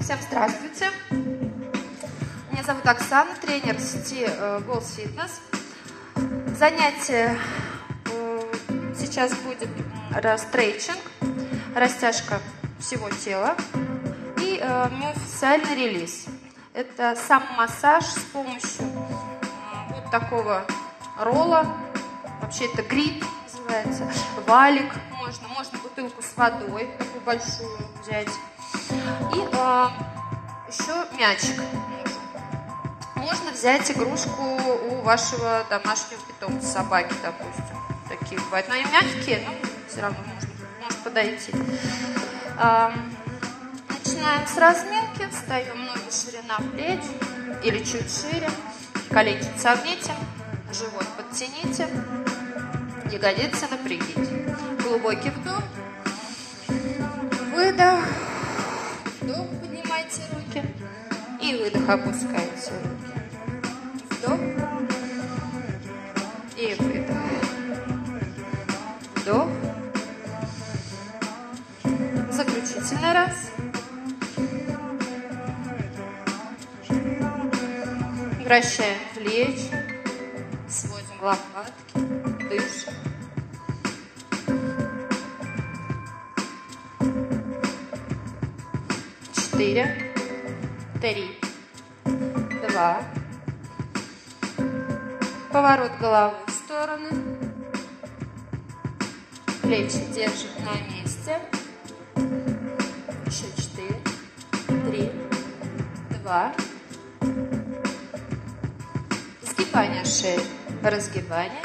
Всем здравствуйте. Меня зовут Оксана, тренер сети Goals Fitness. Занятие сейчас будет стрейчинг, растяжка всего тела и миофасциальный релиз. Это самомассаж с помощью вот такого ролла. Вообще это гриб называется, валик. Можно бутылку с водой, такую большую взять. И еще мячик. Можно взять игрушку у вашего домашнего питомца, собаки, допустим. Такие бывают. Но они мягкие, но все равно может подойти. Начинаем с разминки. Встаем, ноги ширина плеч или чуть шире. Колени согните, живот подтяните, ягодицы напрягите. Глубокий вдох, выдох, вдох, поднимайте руки и выдох, опускайте руки. Вдох и выдох. Вдох. Заключительный раз. Вращаем плечи, сводим лопатки, дышим. Четыре, 3, 2. Поворот головы в стороны. Плечи держим на месте. Еще 4, 3, 2. Сгибание шеи, разгибание.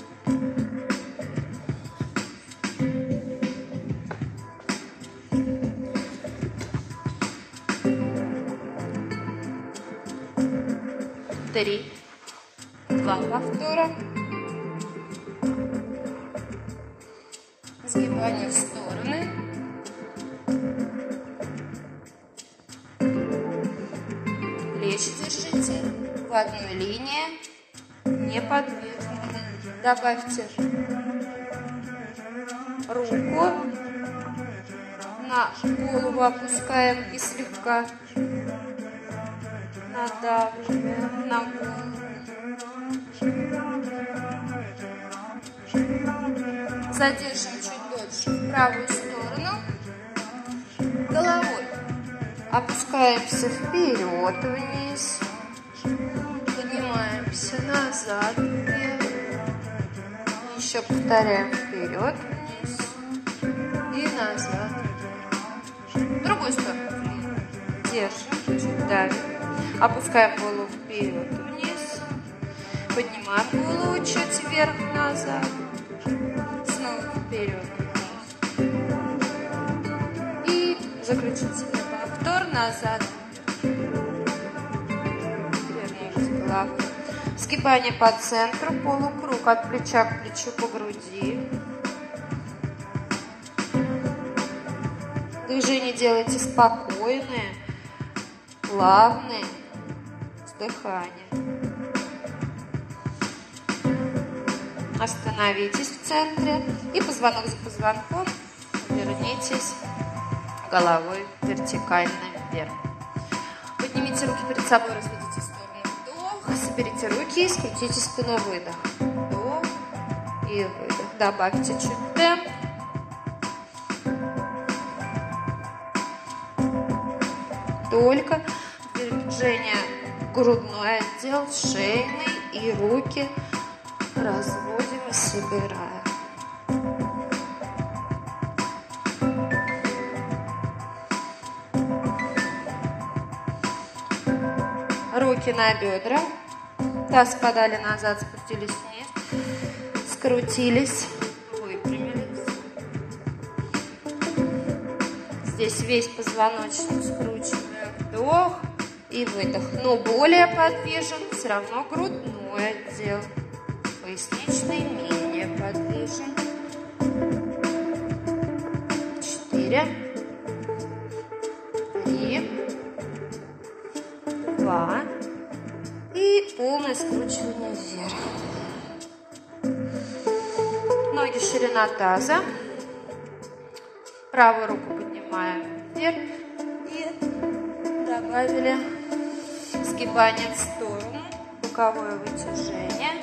Три, 2 повтора. Сгибание в стороны. Плечи держите в одной линии, неподвижно. Добавьте руку на голову, опускаем и слегка надавливаем на голову. Задержим чуть дольше в правую сторону. Головой опускаемся вперед, вниз. Поднимаемся назад, вверх. Еще повторяем вперед, вниз и назад. В другую сторону. Держим, чуть давим. Опускаем голову вперед, вниз. Поднимаем голову чуть вверх, назад. Снова вперед, вниз. И заключительный повтор назад. Вернулись головой. Сгибание по центру, полукруг от плеча к плечу по груди. Движение делайте спокойные, плавные, с дыханием. Остановитесь в центре и позвонок за позвонком вернитесь головой вертикально вверх. Поднимите руки перед собой, разведите в сторону. Вдох, соберите руки и скрутите спину, выдох. Вдох и выдох. Добавьте чуть темп. Только движение грудной отдел, шейный и руки разводим и собираем. Руки на бедра, таз подали назад, спустились вниз, скрутились, выпрямились. Здесь весь позвоночник скручиваем, вдох и выдох. Но более подвижен все равно грудной отдел. Поясничный менее подвижен. 4, 3, 2 и полное скручивание вверх. Ноги ширина таза. Правую руку поднимаем вверх и добавили сгибание в сторону, боковое вытяжение.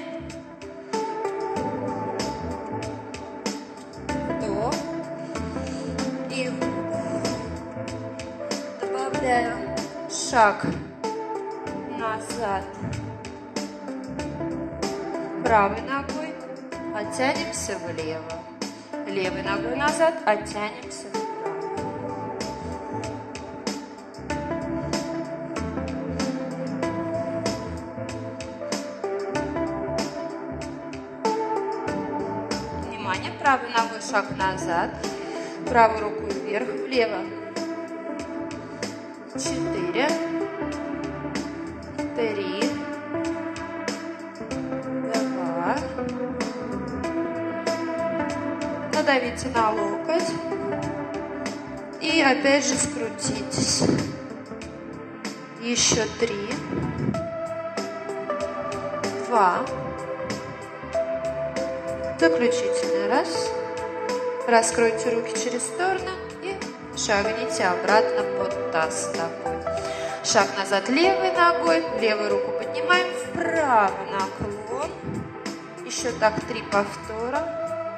Вдох и выдох. Добавляю шаг назад. Правой ногой оттянемся влево. Левой ногой назад оттянемся вправо. Внимание, правой ногой шаг назад, правой рукой вверх, влево. 4, 3, 2. Надавите на локоть и опять же скрутитесь. Еще 3, 2. Заключительный раз. Раскройте руки через сторону и шагните обратно под таз стопой. Шаг назад левой ногой, левую руку поднимаем, вправо наклон. Еще так 3 повтора.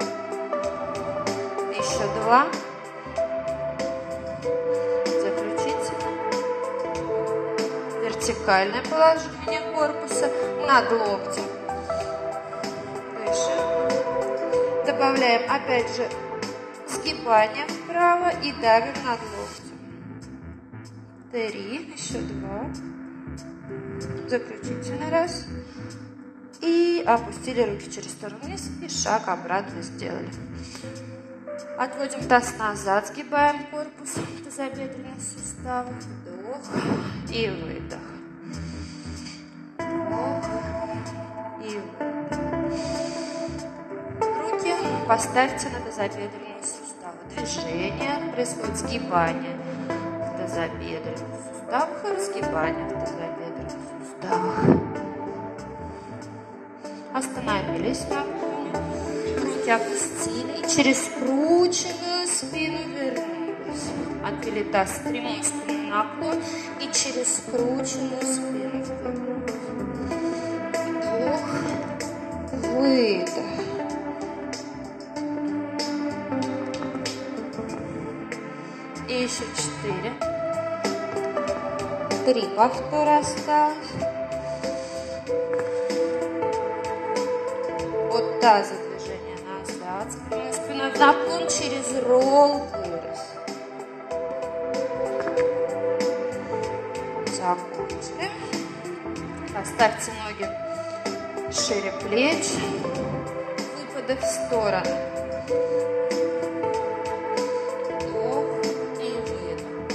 Еще 2. Заключительно. Вертикальное положение корпуса над локтем. Дышим. Добавляем опять же сгибание вправо и давим над локтем. 3, еще 2. Заключительный раз. И опустили руки через сторону вниз и шаг обратно сделали. Отводим таз назад, сгибаем корпус в тазобедренных суставах. Вдох и выдох. Вдох и выдох. Руки поставьте на тазобедренные суставы. Движение происходит, сгибание в тазобедренных суставах и разгибание в тазобедренных суставах. Остановились на наклоне. Руки опустили и через скрученную спину вернулись. Отвели таз в прямой спину наклон и через скрученную спину вернулись. Вдох, выдох. И еще 4. 3 повтора осталось. От таза движение назад. Прямой спиной в наклон через ролл вырос. Закончили. Поставьте ноги шире плеч. Выпады в сторону. Вдох и выдох.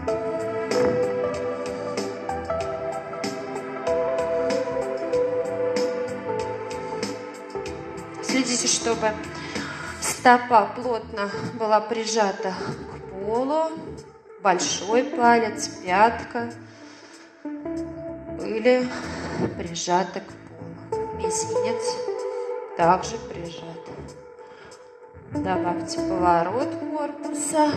Следите, чтобы стопа плотно была прижата к полу, большой палец, пятка были прижаты к полу. Мизинец также прижат. Добавьте поворот корпуса.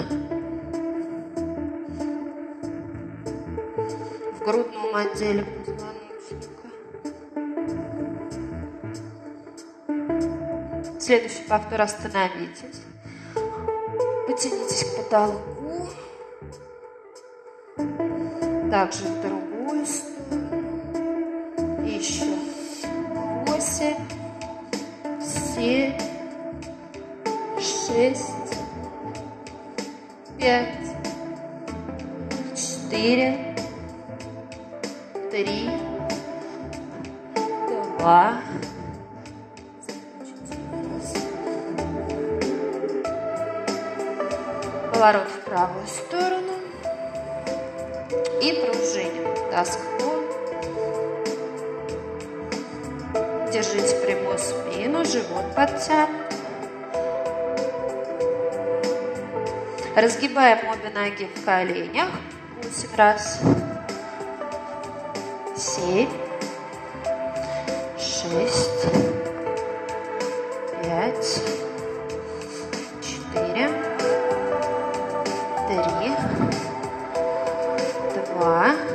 В грудном отделе позвоночника. Следующий повтор. Остановитесь. Потянитесь к потолку. Также в другую сторону. Еще 8, 7, 6, 5, 4, 3, 2. Поворот в правую сторону. И пружиним таз к полу. Держите прямую спину, живот подтянут. Разгибаем обе ноги в коленях. 8 раз. 7, 6, 5, 4, 3, 2,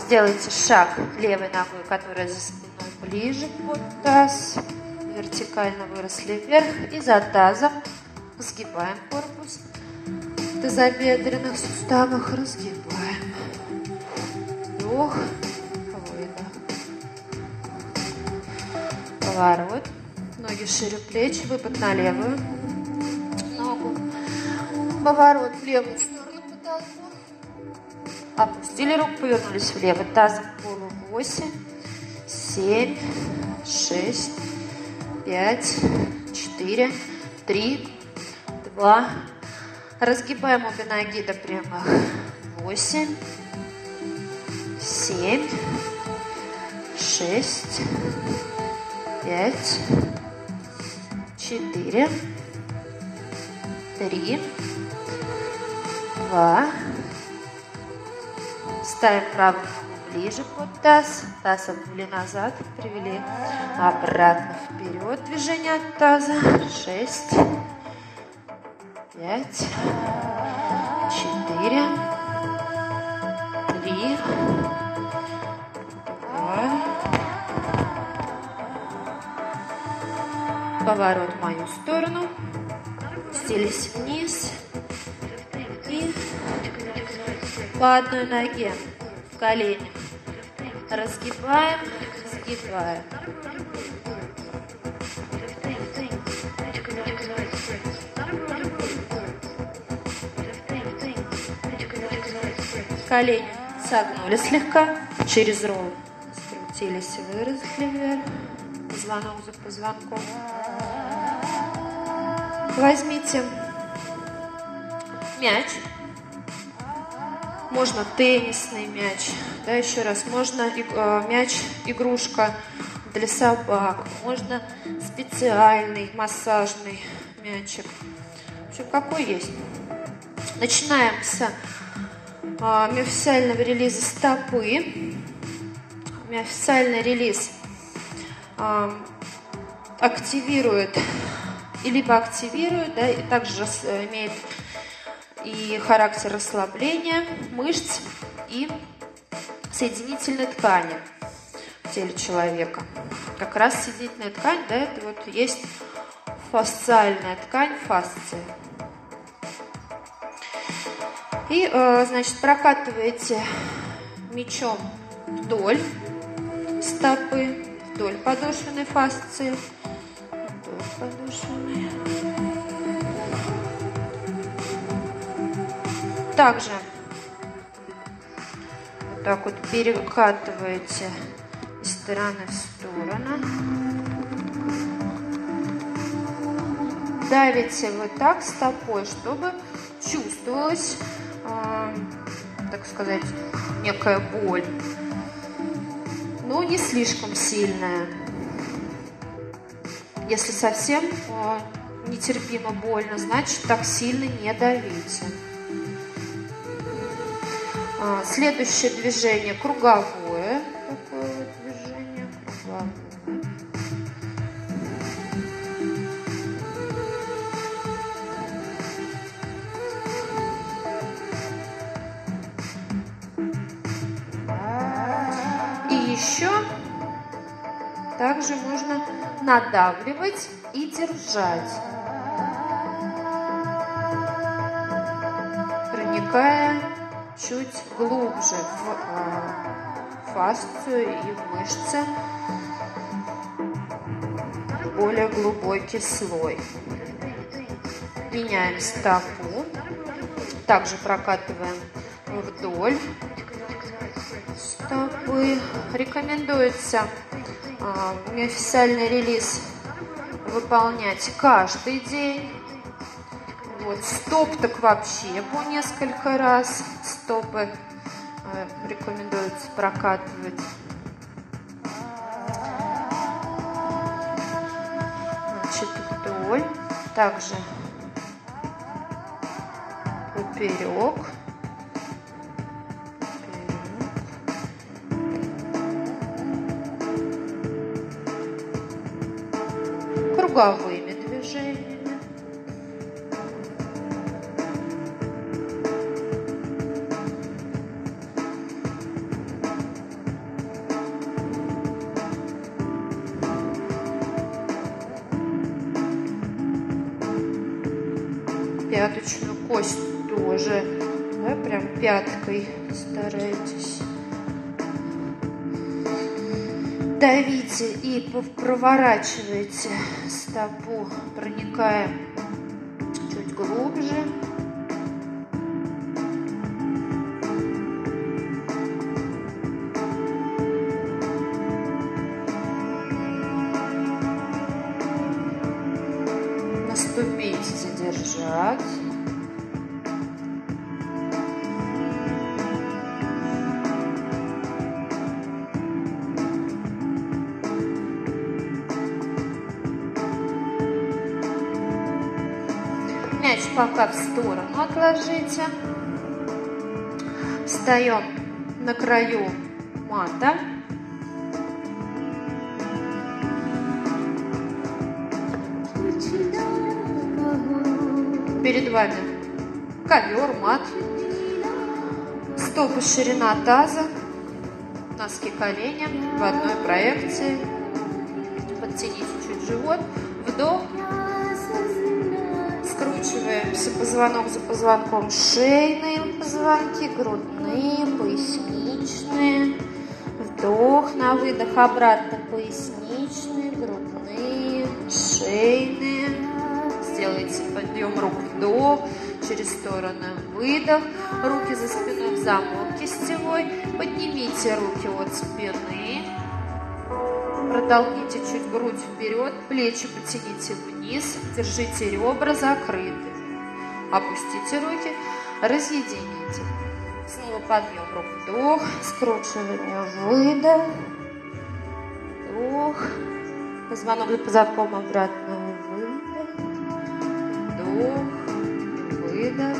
Сделайте шаг левой ногой, которая за спиной, ближе под таз. Вертикально выросли вверх. И за тазом сгибаем корпус. В тазобедренных суставах разгибаем. Вдох, выдох. Поворот. Ноги шире плеч. Выпад на левую ногу. Поворот в левую сторону потолку. Опустили руку, повернулись влево. Тазом к полу. 8, 7, 6, 5, 4, 3, 2. Разгибаем обе ноги до прямых. 8, 7, 6, 5, 4, 3, 2. Ставим правую ногу ближе под таз. Таз отвели назад, привели обратно вперед. Движение от таза. 6, 5, 4, 3, 2. Поворот в мою сторону. Спустились вниз. И по одной ноге в колени. Разгибаем, сгибаем. Колени согнули слегка, через ролл скрутились и выросли вверх. Позвонок за позвонком. Возьмите мяч. Можно теннисный мяч, да, еще раз, можно мяч, игрушка для собак, можно специальный массажный мячик. В общем, какой есть. Начинаем с миофасциального релиза стопы. Миофасциальный релиз активирует, и либо активирует, да, и также имеет и характер расслабления мышц и соединительной ткани в теле человека. Как раз соединительная ткань, да, это вот есть фасциальная ткань, фасция. И, значит, прокатываете мячом вдоль стопы, вдоль подошвенной фасции, вдоль подошвенной. Также вот так вот перекатываете из стороны в сторону. Давите вот так стопой, чтобы чувствовалась, так сказать, некая боль. Но не слишком сильная. Если совсем нетерпимо больно, значит, так сильно не давите. Следующее движение круговое. Такое вот движение круговое. И еще также можно надавливать и держать, проникая чуть глубже в фасцию и в мышцы, более глубокий слой. Меняем стопу, также прокатываем вдоль стопы. Рекомендуется миофасциальный релиз выполнять каждый день. Вот, стоп так вообще по несколько раз. Стопы рекомендуется прокатывать. Значит, вдоль. Также поперек. Круговыми движениями. пяточную кость тоже, да, прям пяткой старайтесь. Давите и проворачивайте стопу, проникая чуть глубже. Наступить, задержать. Мяч пока в сторону отложите. Встаем на краю мата. Перед вами ковер, мат. Стопы, ширина таза. Носки, колени в одной проекции. Подтяните чуть живот. Вдох. Скручиваемся позвонок за позвонком. Шейные позвонки, грудные, поясничные. Вдох, на выдох обратно поясничные, грудные, шейные. Сделайте подъем рук, вдох, через стороны выдох. Руки за спиной в замок кистевой. Поднимите руки от спины. Протолкните чуть грудь вперед, плечи потяните вниз, держите ребра закрыты. Опустите руки, разъедините. Снова подъем рук, вдох, скручивание, выдох, вдох, позвонок за позвонком обратно, выдох, вдох, выдох.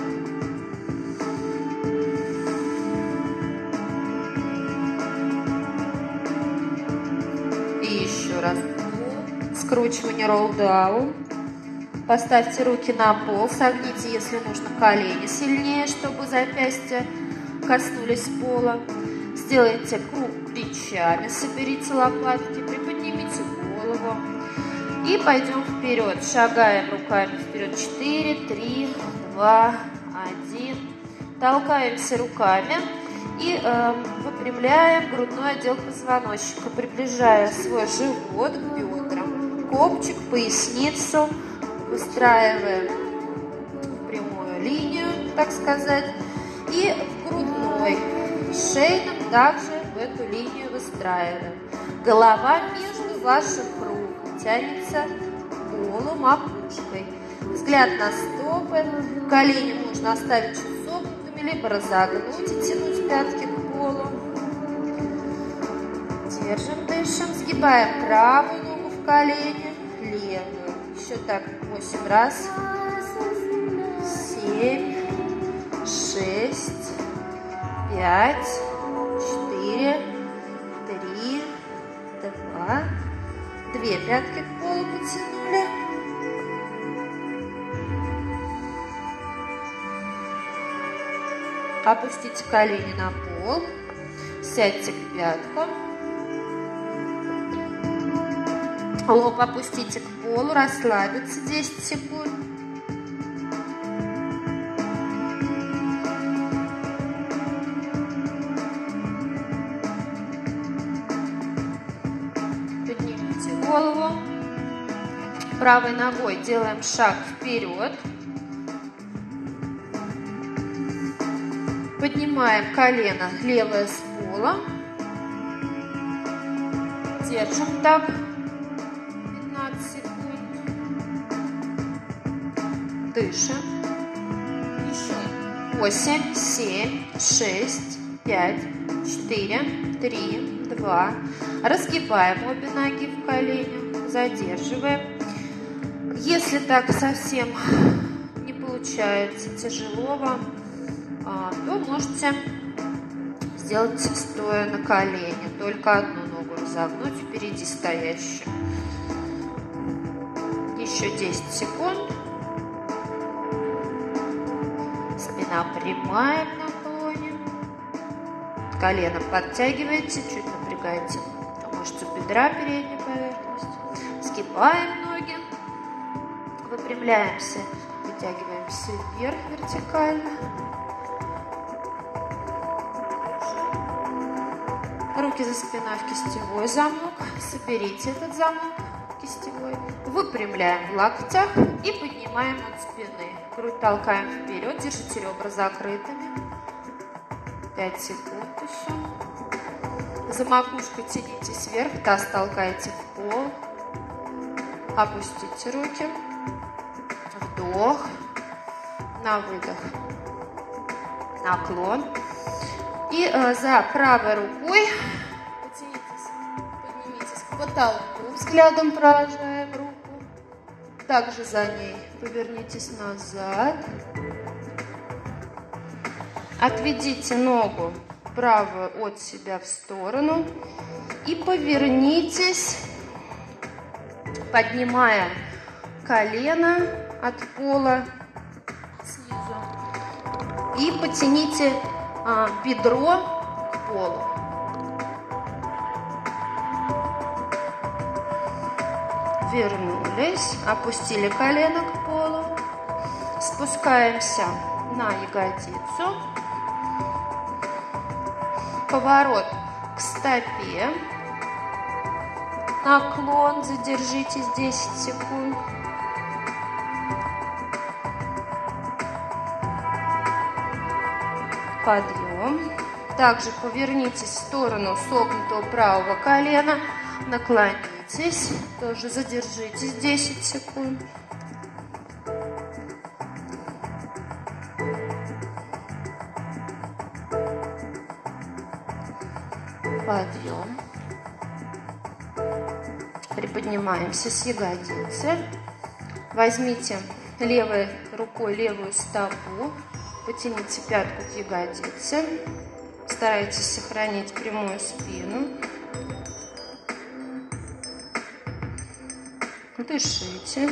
Еще раз. Скручивание, ролл-даун. Поставьте руки на пол, согните, если нужно, колени сильнее, чтобы запястья коснулись пола. Сделайте круг плечами, соберите лопатки, приподнимите голову. И пойдем вперед. Шагаем руками вперед. 4, 3, 2, 1. Толкаемся руками. И выпрямляем грудной отдел позвоночника, приближая свой живот к бедрам, копчик, поясницу, выстраиваем в прямую линию, так сказать, и в грудной, шейным также в эту линию выстраиваем. Голова между ваших рук тянется к полу макушкой. Взгляд на стопы, колени можно оставить чуть согнутыми, либо разогнуть и тянуть пятки к полу. Держим, дышим, сгибаем правую ногу в колени, левую. Еще так 8 раз. 7, 6, 5, 4, 3, 2. 2 пятки к полу потянули. Опустите колени на пол, сядьте к пяткам, лоб опустите к полу, расслабиться 10 секунд. Поднимите голову, правой ногой делаем шаг вперед. Поднимаем колено левое с пола. Держим так 15 секунд. Дышим. Еще 8, 7, 6, 5, 4, 3, 2. Разгибаем обе ноги в коленях. Задерживаем. Если так совсем не получается, тяжело вам, то можете сделать стоя на колени. Только одну ногу разогнуть впереди стоящую. Еще 10 секунд. Спина прямая в наклоне. Колено подтягиваете, чуть напрягаете мышцу бедра, передней поверхности. Сгибаем ноги. Выпрямляемся. Подтягиваемся вверх вертикально. Руки за спиной в кистевой замок. Соберите этот замок кистевой. Выпрямляем в локтях и поднимаем от спины. Грудь толкаем вперед. Держите ребра закрытыми. 5 секунд еще. За макушкой тянитесь вверх. Таз толкайте в пол. Опустите руки. Вдох. На выдох. Наклон. И за правой рукой поднимитесь к потолку, взглядом провожаем руку. Также за ней повернитесь назад. Отведите ногу правую от себя в сторону и повернитесь, поднимая колено от пола снизу. И потяните бедро к полу. Вернулись, опустили колено к полу. Спускаемся на ягодицу. Поворот к стопе. Наклон, задержитесь 10 секунд. Подъем. Также повернитесь в сторону согнутого правого колена. Наклонитесь. Тоже задержитесь 10 секунд. Подъем. Приподнимаемся с ягодицы. Возьмите левой рукой левую стопу. Потяните пятку к ягодице. Старайтесь сохранить прямую спину. Дышите.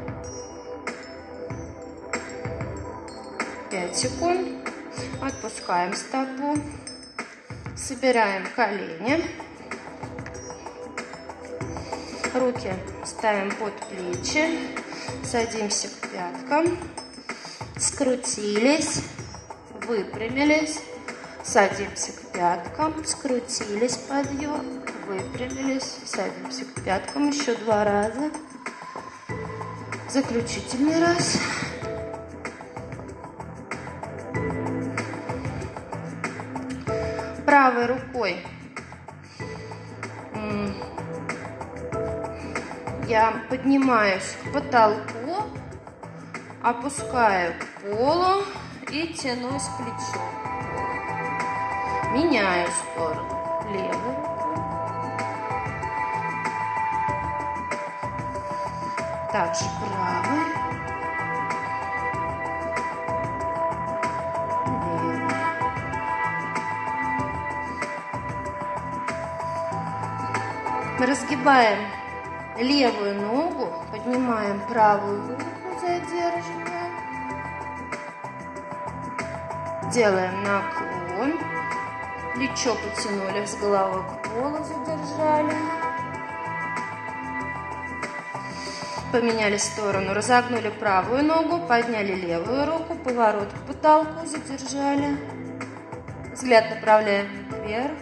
5 секунд. Отпускаем стопу. Собираем колени. Руки ставим под плечи. Садимся к пяткам. Скрутились. Выпрямились. Садимся к пяткам. Скрутились. Подъем. Выпрямились. Садимся к пяткам. Еще 2 раза. Заключительный раз. Правой рукой я поднимаюсь к потолку, опускаю к полу и тянусь плечом. Меняю сторону. Левой рукой. Также правой. Левой. Мы разгибаем левую ногу, поднимаем правую руку, задерживаем. Делаем наклон. Плечо потянули с головой к полу, задержали. Поменяли сторону, разогнули правую ногу, подняли левую руку, поворот к потолку, задержали. Взгляд направляем вверх.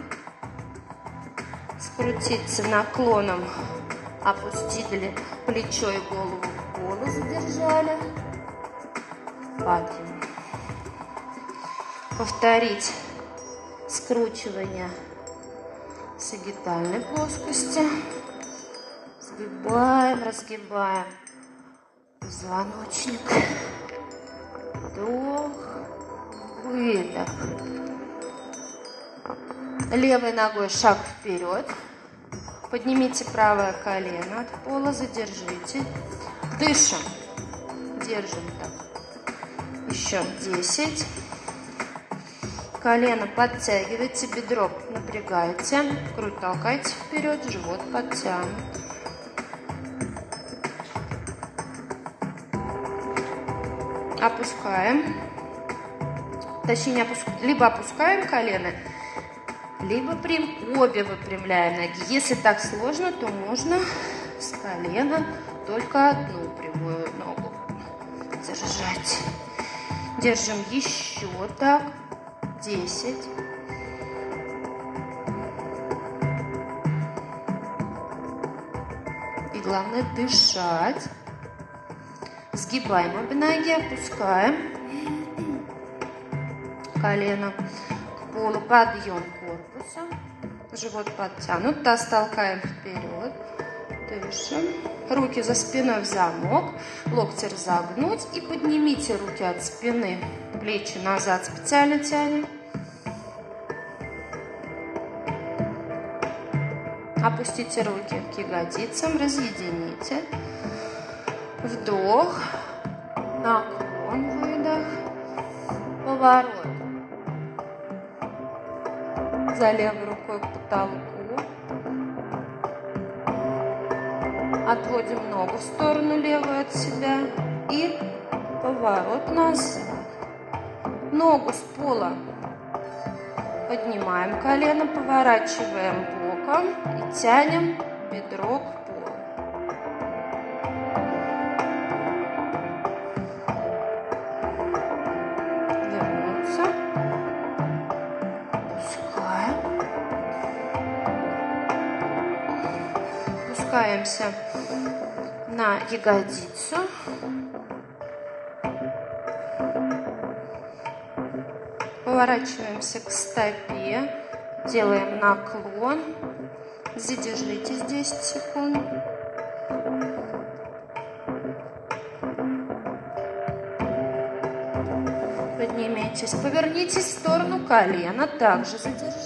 Скрутиться наклоном, опустили плечо и голову к полу, задержали. Подъем. Повторить скручивание сагитальной плоскости. Сгибаем, разгибаем позвоночник. Вдох, выдох. Левой ногой шаг вперед. Поднимите правое колено от пола, задержите. Дышим. Держим так. Еще 10. Колено подтягивайте, бедро напрягайте. Грудь толкайте вперед, живот подтянут. Опускаем. Точнее, либо опускаем колено, либо обе выпрямляем ноги. Если так сложно, то можно с колена только одну прямую ногу задержать. Держим еще так. 10. И главное дышать. Сгибаем обе ноги, опускаем колено к полу, подъем корпуса, живот подтянут, таз толкаем вперед, дышим, руки за спиной в замок, локти разогнуть и поднимите руки от спины, плечи назад специально тянем, опустите руки к ягодицам, разъедините. Вдох, наклон, выдох, поворот. За левой рукой к потолку. Отводим ногу в сторону левую от себя и поворот назад. Ногу с пола поднимаем колено, поворачиваем боком и тянем бедро к полу. Опускаемся на ягодицу. Поворачиваемся к стопе. Делаем наклон. Задержитесь 10 секунд. Поднимитесь. Повернитесь в сторону колена. Также задержитесь.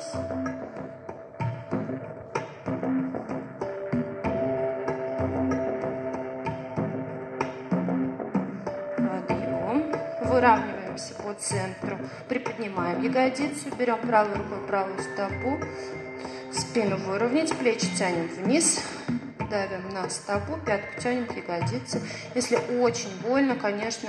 Выравниваемся по центру, приподнимаем ягодицу, берем правой рукой правую стопу, спину выровнять, плечи тянем вниз, давим на стопу, пятку тянем к ягодице. Если очень больно, конечно,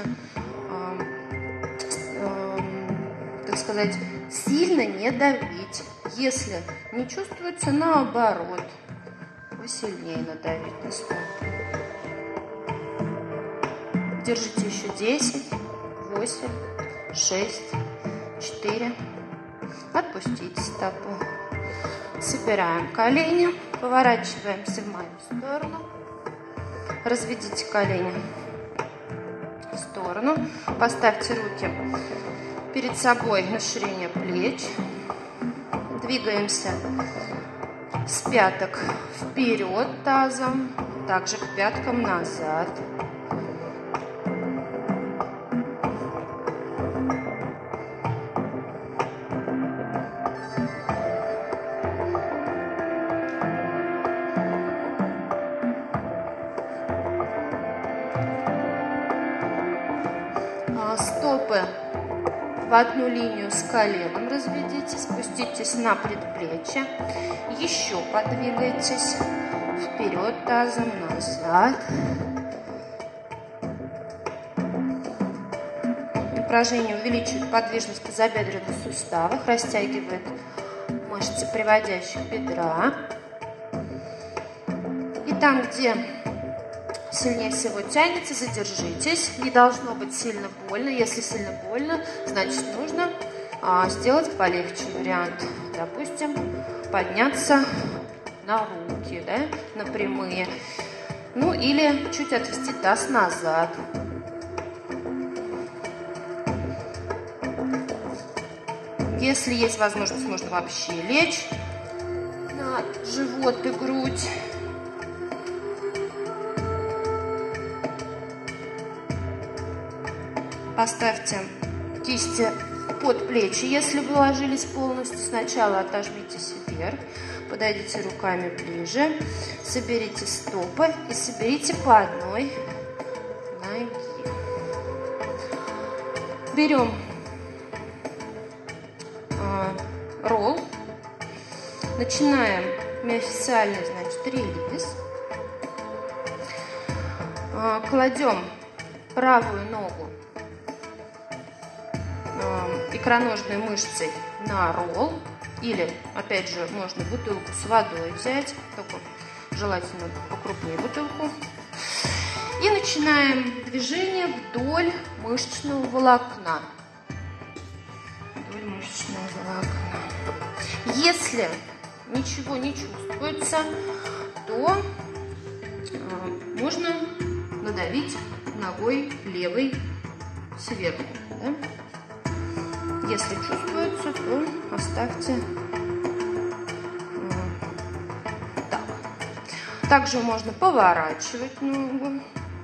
так сказать, сильно не давить. Если не чувствуется, наоборот, посильнее надавить на стопу. Держите еще 10. 8, 6, 4. Отпустите стопу. Собираем колени, поворачиваемся в мою сторону. Разведите колени в сторону. Поставьте руки перед собой на ширине плеч. Двигаемся с пяток вперед тазом, также к пяткам назад. Стопы в одну линию с коленом разведите, спуститесь на предплечье, еще подвигайтесь вперед тазом, назад. Упражнение увеличивает подвижность в тазобедренных суставах, растягивает мышцы приводящих бедра. И там, где сильнее всего тянется, задержитесь. Не должно быть сильно больно. Если сильно больно, значит нужно сделать полегче вариант. Допустим, подняться на руки, да, на прямые. Ну или чуть отвести таз назад. Если есть возможность, можно вообще лечь на живот и грудь. Поставьте кисти под плечи, если вы ложились полностью. Сначала отожмитесь вверх, подойдите руками ближе, соберите стопы и соберите по одной ноге. Берем ролл, начинаем миофасциальный, значит, релиз. Кладем правую ногу икроножной мышцей на ролл, или, опять же, можно бутылку с водой взять, только желательно покрупнее бутылку. И начинаем движение вдоль мышечного волокна. Вдоль мышечного волокна. Если ничего не чувствуется, то можно надавить ногой левой сверху. Да? Если чувствуется, то оставьте так. Также можно поворачивать ногу.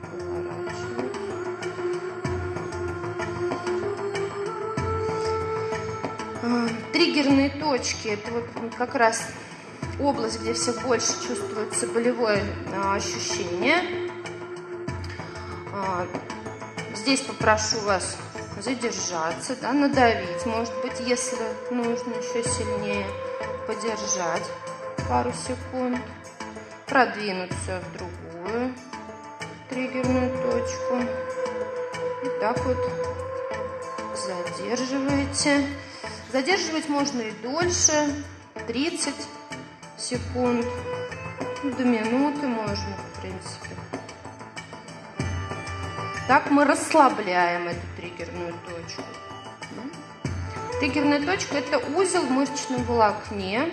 Триггерные точки – это вот как раз область, где все больше чувствуется болевое ощущение. Здесь попрошу вас задержаться, да, надавить, может быть, если нужно, еще сильнее подержать пару секунд, продвинуться в другую триггерную точку. И так вот задерживаете. Задерживать можно и дольше, 30 секунд, до минуты можно, в принципе. Так мы расслабляем эту триггерную точку. Триггерная точка – это узел в мышечном волокне,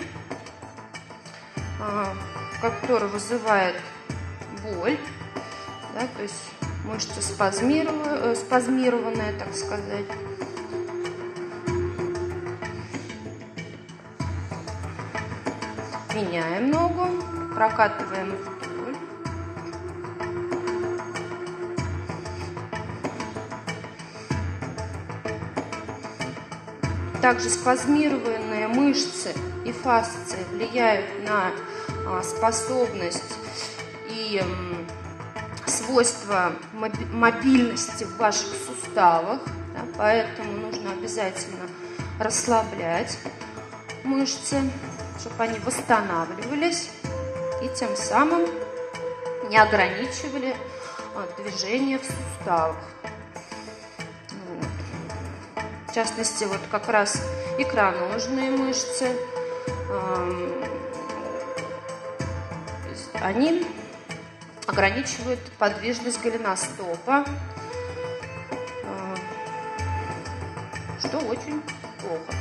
который вызывает боль, да, то есть мышца спазмированная, так сказать. Меняем ногу, прокатываем вдоль. Также спазмированные мышцы и фасции влияют на способность и свойства мобильности в ваших суставах. Да, поэтому нужно обязательно расслаблять мышцы, чтобы они восстанавливались и тем самым не ограничивали движение в суставах. В частности, вот как раз икроножные мышцы, они ограничивают подвижность голеностопа, что очень плохо.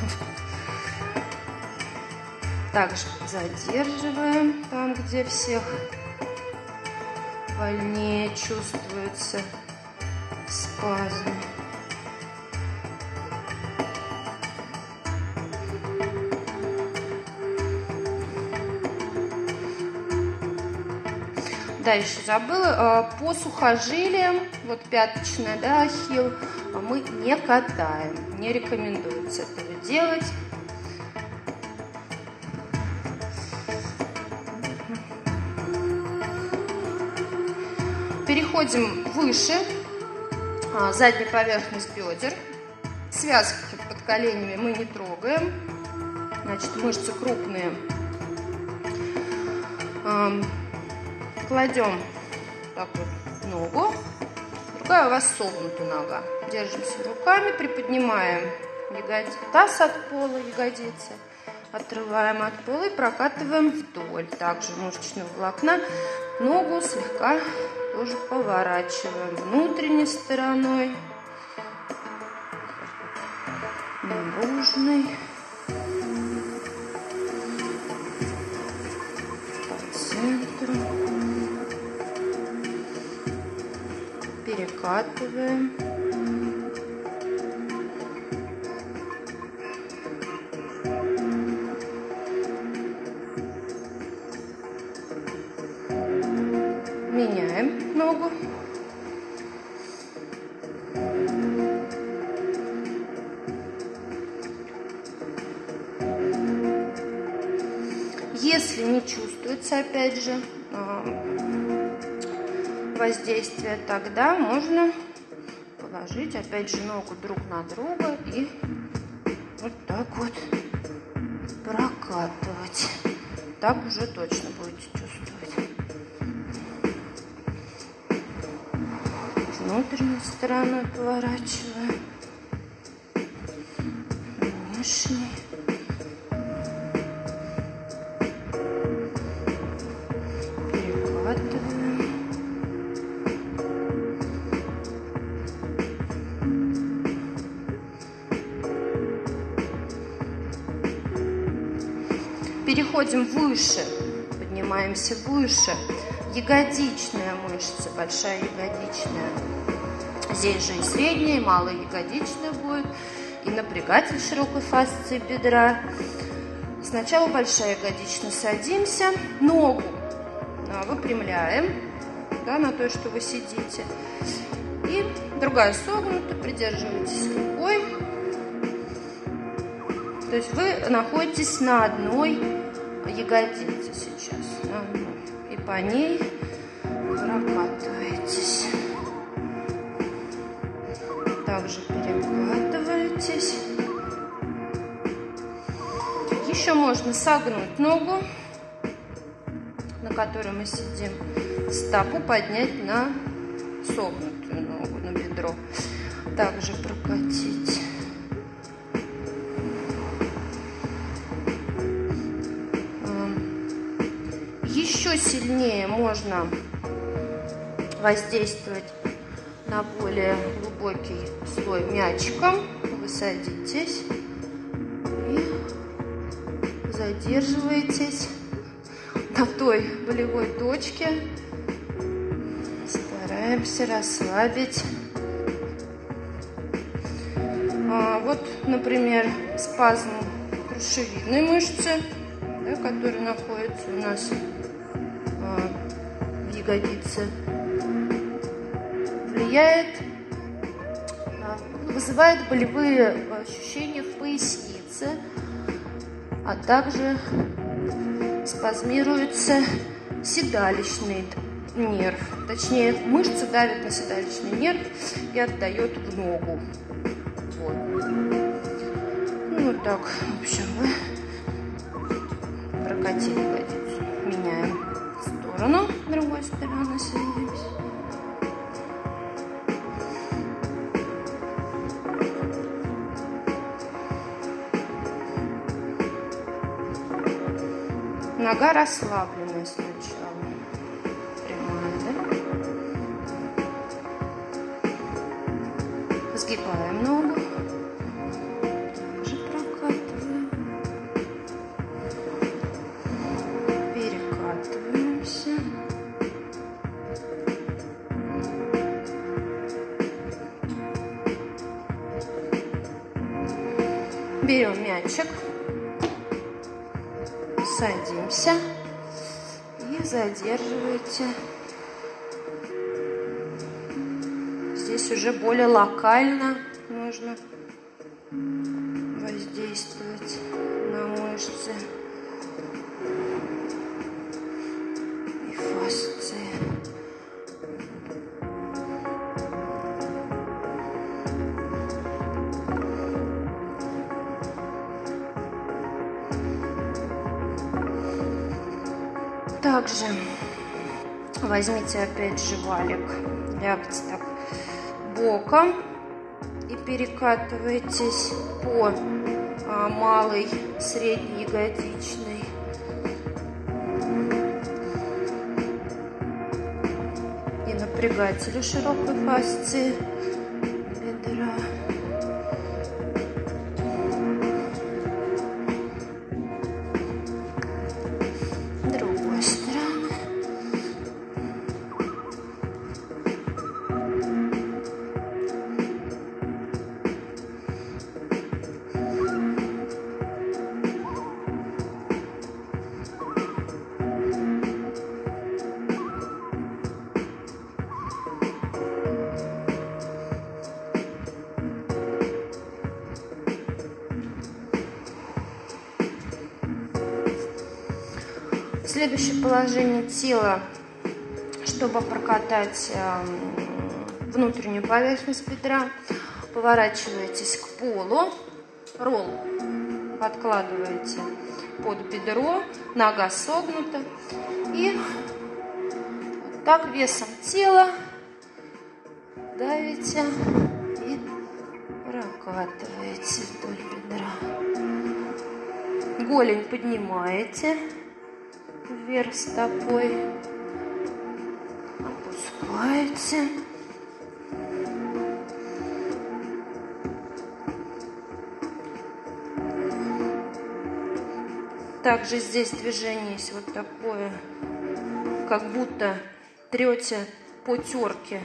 Также задерживаем там, где всех больнее чувствуется спазм. Да, еще забыла, по сухожилиям, вот пяточная, да, ахилл, мы не катаем, не рекомендуется этого делать. Переходим выше, задняя поверхность бедер, связки под коленями мы не трогаем, значит, мышцы крупные. Кладем так вот ногу, другая у вас согнута нога. Держимся руками, приподнимаем таз от пола, ягодицы, отрываем от пола и прокатываем вдоль. Также мышечного волокна ногу слегка тоже поворачиваем внутренней стороной, наружной. По центру. Перекатываем. Меняем ногу. Если не чувствуется, опять же, воздействие, тогда можно положить, опять же, ногу друг на друга и вот так вот прокатывать. Так уже точно будете чувствовать. Внутренней стороной поворачиваем, внешней. Перекатываем. Переходим выше, поднимаемся выше. Ягодичная мышца, большая ягодичная. Здесь же и средняя, и малая ягодичная будет, и напрягатель широкой фасции бедра. Сначала большая ягодичная, садимся, ногу выпрямляем, да, на той, что вы сидите. И другая согнута, придерживаетесь рукой. То есть вы находитесь на одной ягодице сейчас. И по ней прокатываетесь. Также перекатываетесь. Еще можно согнуть ногу, на которой мы сидим, стопу поднять на согнутую ногу, на бедро. Также прокатить. Еще сильнее можно воздействовать на более глубокий слой мячиком. Вы садитесь и задерживаетесь на той болевой точке. Стараемся расслабить. Вот, например, спазм брюшевидной мышцы, да, который находится у нас в ягодице, вызывает болевые ощущения в пояснице, а также спазмируется седалищный нерв. Точнее, мышца давит на седалищный нерв и отдает в ногу. Вот. Ну так, в общем, мы прокатили ягодицу. Меняем сторону, с другой стороны садимся. Нога расслабленная сначала. Прямая, да? Сгибаем ногу. Также прокатываем. Перекатываемся. Берем мячик. Садимся и задерживаете. Здесь уже более локально нужно воздействовать на мышцы и фасции. Также возьмите опять же валик, лягте так боком и перекатывайтесь по малой, средней ягодичной. И напрягателю широкой фасции бедра. Следующее положение тела, чтобы прокатать внутреннюю поверхность бедра, поворачиваетесь к полу, ролл подкладываете под бедро, нога согнута, и вот так весом тела давите и прокатываете вдоль бедра. Голень поднимаете вверх стопой, опускаете. Также здесь движение есть вот такое, как будто трете по терке,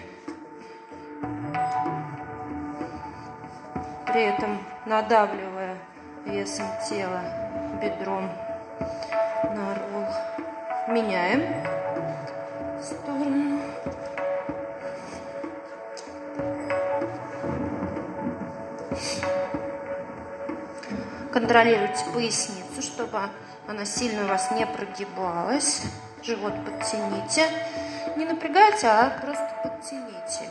при этом надавливая весом тела бедром на ролл. Меняем сторону. Контролируйте поясницу, чтобы она сильно у вас не прогибалась. Живот подтяните. Не напрягайте, а просто подтяните.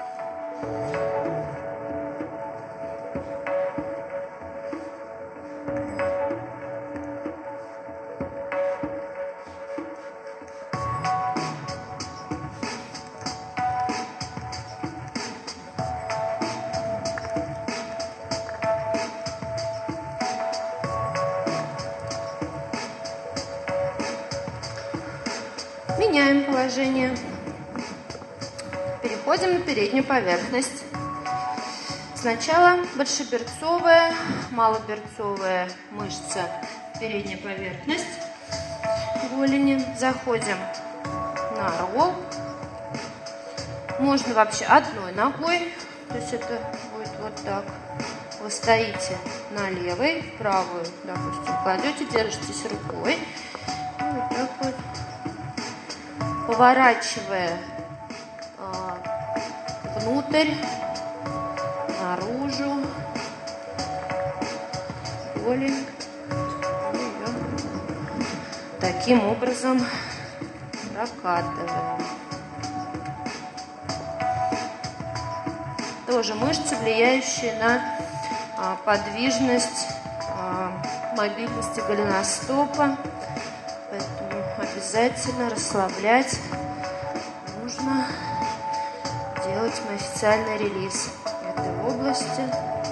Меняем положение. Переходим на переднюю поверхность. Сначала большеберцовая, малоберцовая мышца, передняя поверхность голени. Заходим на ролл. Можно вообще одной ногой, то есть это будет вот так. Вы стоите на левой, правую, допустим, кладете, держитесь рукой. И вот так вот, поворачивая внутрь, наружу, голень, ее таким образом прокатываем. Тоже мышцы, влияющие на подвижность, мобильность голеностопа, поэтому обязательно расслаблять нужно, делать миофасциальный релиз этой области.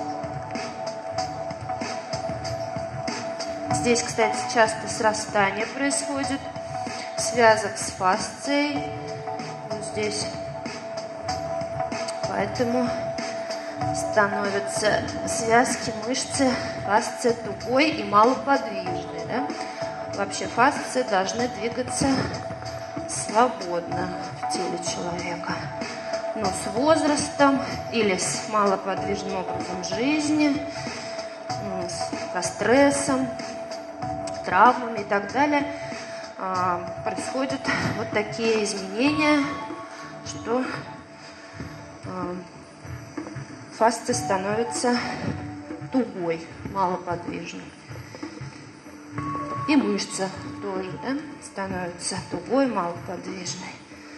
Здесь, кстати, часто срастание происходит связок с фасцией. Вот здесь. Поэтому становятся связки, мышцы, фасция тугой и малоподвижной. Да? Вообще фасции должны двигаться свободно в теле человека. Но с возрастом или с малоподвижным образом жизни, со стрессом, травмами и так далее происходят вот такие изменения, что фасция становится тугой, малоподвижной. И мышца тоже, да, становится тугой, малоподвижной.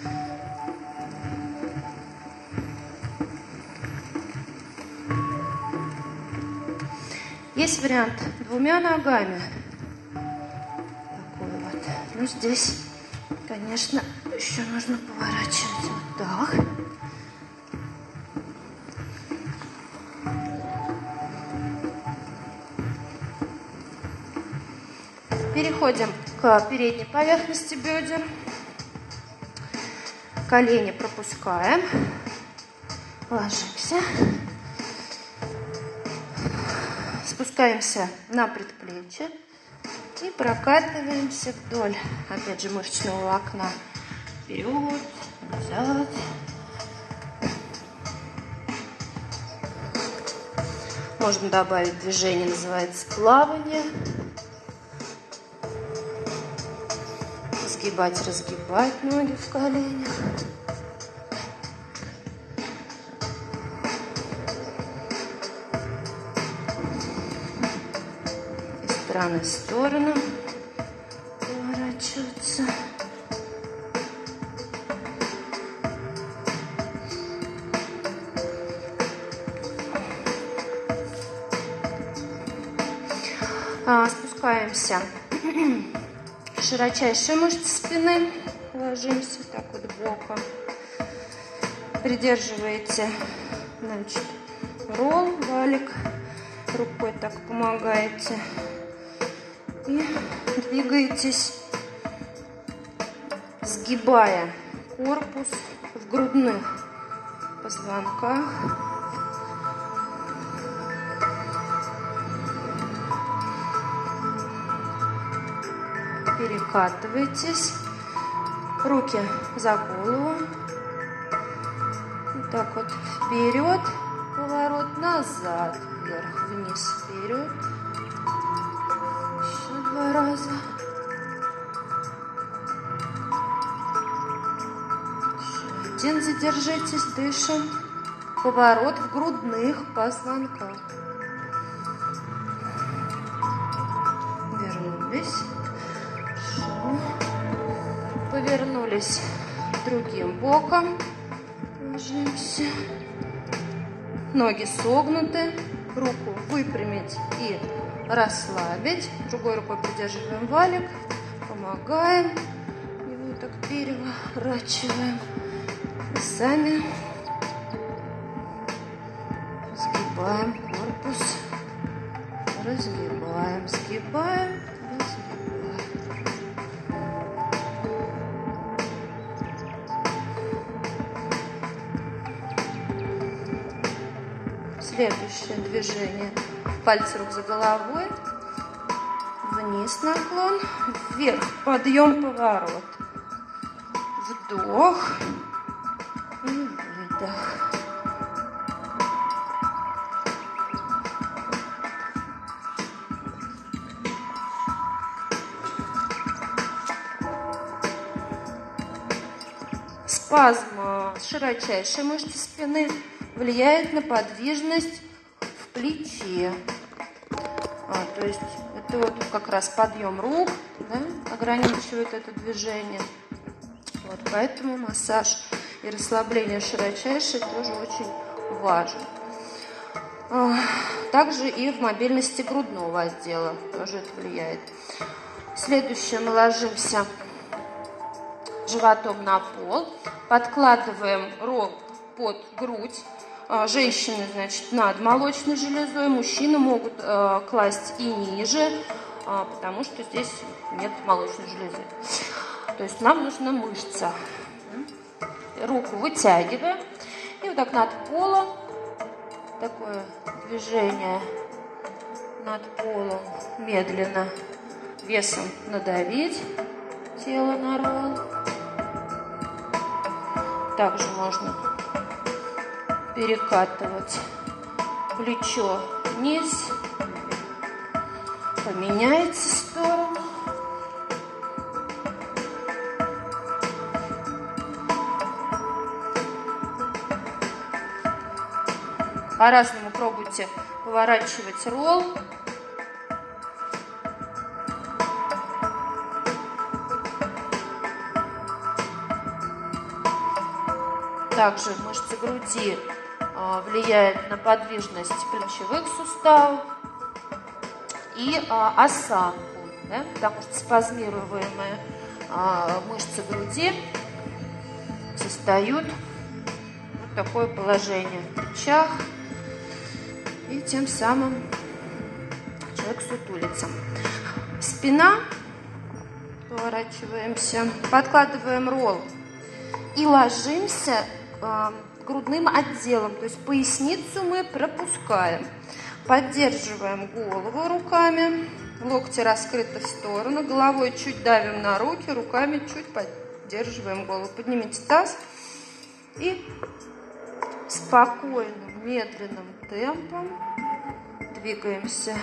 Есть вариант двумя ногами. Такой вот. Ну, здесь, конечно, еще нужно поворачивать вот так. Переходим к передней поверхности бедер. Колени пропускаем. Ложимся. Спускаемся на предплечье и прокатываемся вдоль, опять же, мышечного волокна. Вперед, назад. Можно добавить движение, называется плавание. Сгибать, разгибать ноги в коленях. Из стороны в сторону поворачиваться. Спускаемся. Широчайшие мышцы спины. Ложимся так вот боком. Придерживаете, значит, ролл, валик. Рукой так помогаете. И двигаетесь, сгибая корпус в грудных позвонках. перекатывайтесь. Руки за голову. Вот так вот вперед, поворот, назад, вверх, вниз, вперед. Еще 2 раза. Еще 1, задержитесь, дышим. Поворот в грудных позвонках. Вернулись. Хорошо. Повернулись другим боком. Ложимся. Ноги согнуты. Руку выпрямить и расслабить. Другой рукой придерживаем валик. Помогаем. Его так переворачиваем. И сами сгибаем корпус. Разгибаем. Сгибаем. Следующее движение. Пальцы рук за головой. Вниз наклон. Вверх. Подъем, поворот. Вдох. И выдох. Спазм широчайшей мышцы спины влияет на подвижность в плече. То есть это вот как раз подъем рук, да, ограничивает это движение. Вот, поэтому массаж и расслабление широчайшей тоже очень важен. Также и в мобильности грудного отдела тоже это влияет. Следующее, мы ложимся животом на пол, подкладываем ролл под грудь. Женщины, значит, над молочной железой, мужчины могут класть и ниже, потому что здесь нет молочной железы. То есть нам нужна мышца. Руку вытягиваем и вот так над полом, такое движение над полом, медленно весом надавить тело на ролл. Также можно перекатывать плечо вниз, поменяйте сторону. По-разному пробуйте поворачивать ролл. Также мышцы груди влияют на подвижность плечевых суставов и осанку, да, потому что спазмируемые мышцы груди создают вот такое положение в плечах, и тем самым человек сутулится. Спина, поворачиваемся, подкладываем ролл и ложимся грудным отделом, то есть поясницу мы пропускаем. Поддерживаем голову руками, локти раскрыты в сторону, головой чуть давим на руки, руками чуть поддерживаем голову. Поднимите таз и спокойным, медленным темпом двигаемся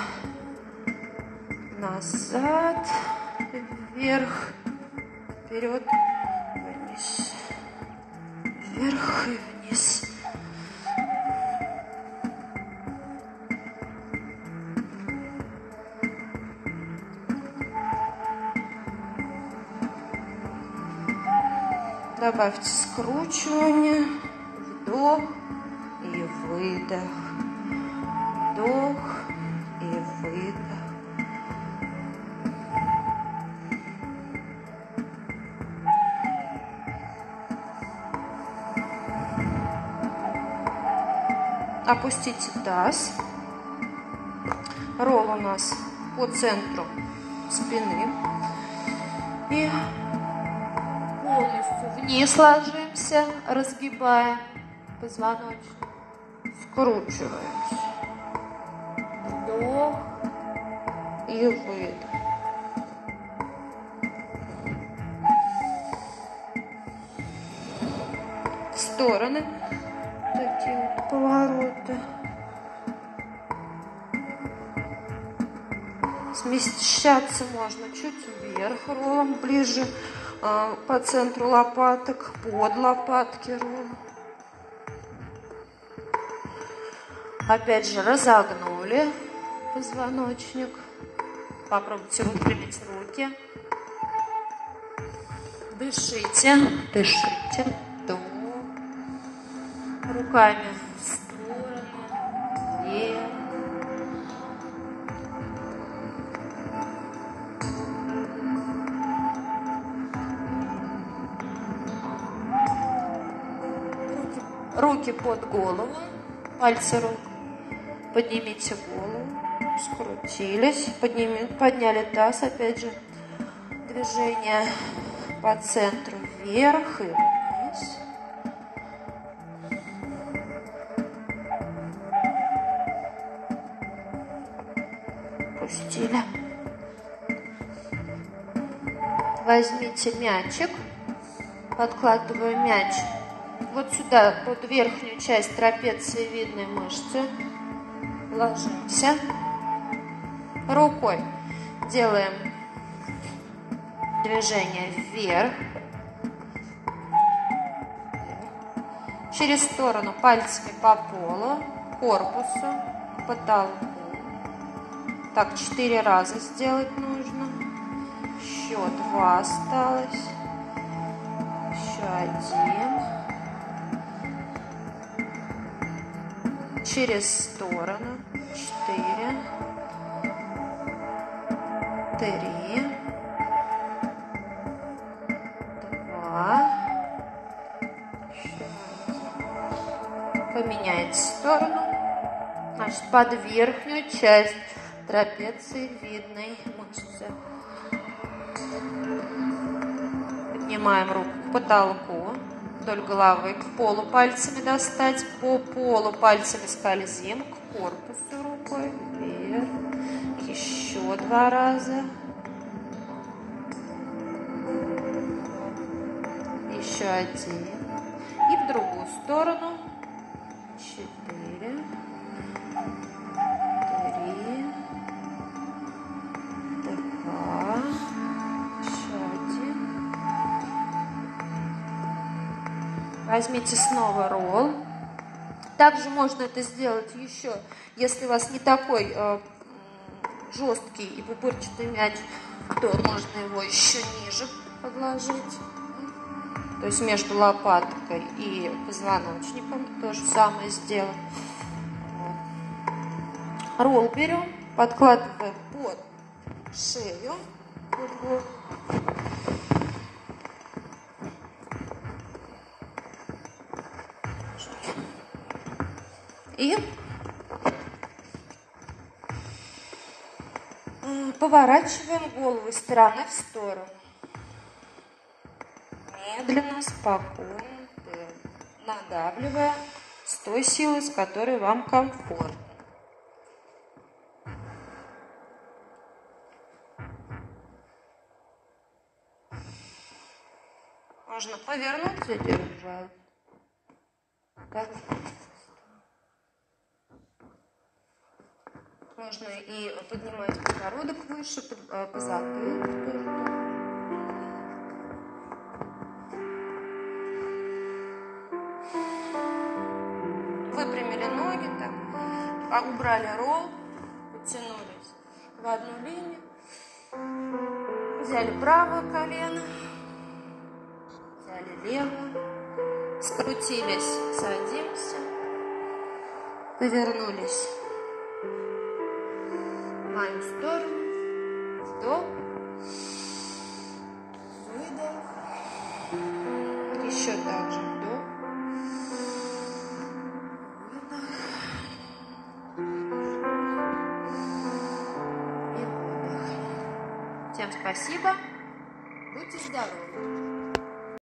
назад, вверх, вперед, вниз. Вверх и вниз. Добавьте скручивание, вдох и выдох, вдох и выдох. Опустите таз. Ролл у нас по центру спины. И полностью вниз ложимся, разгибаем позвоночник. Скручиваемся. Вдох и выдох. Смещаться можно чуть вверх роллом, ближе по центру лопаток, под лопатки ролл. Опять же разогнули позвоночник. Попробуйте выпрямить руки. Дышите, дышите. Вдох. Руками в сторону, вверх. Руки под голову, пальцы рук. Поднимите голову, скрутились, подняли таз, опять же, движение по центру вверх и вниз. Пустили. Возьмите мячик, подкладываю мяч вот сюда, под верхнюю часть трапециевидной мышцы. Ложимся. Рукой делаем движение вверх. Через сторону пальцами по полу, корпусу, к потолку. Так, 4 раза сделать нужно. Еще 2 осталось. Еще 1. Через сторону. 4. 3. 2. Еще 1. Поменяйте сторону. Значит, под верхнюю часть трапециевидной мышцы. Поднимаем руку к потолку, вдоль головы, к полу пальцами достать, по полу пальцами скользим, к корпусу рукой, вверх, еще 2 раза, еще 1, и в другую сторону, 4, 3, 2, еще 1. Возьмите снова ролл. Также можно это сделать еще, если у вас не такой жесткий и пупырчатый мяч, то можно его еще ниже подложить. То есть между лопаткой и позвоночником то же самое сделать. Ролл берем, подкладываем под шею, под голову. И поворачиваем голову из стороны в сторону. Медленно, спокойно, надавливая с той силой, с которой вам комфортно. Можно повернуться и держать. Так. Можно и поднимать подбородок выше, по затылку. Выпрямили ноги, так, убрали ролл, потянулись в одну линию. Взяли правое колено, взяли левое, скрутились, садимся, повернулись в мою сторону, вдох, выдох, еще так же вдох, выдох и выдох. Всем спасибо, будьте здоровы!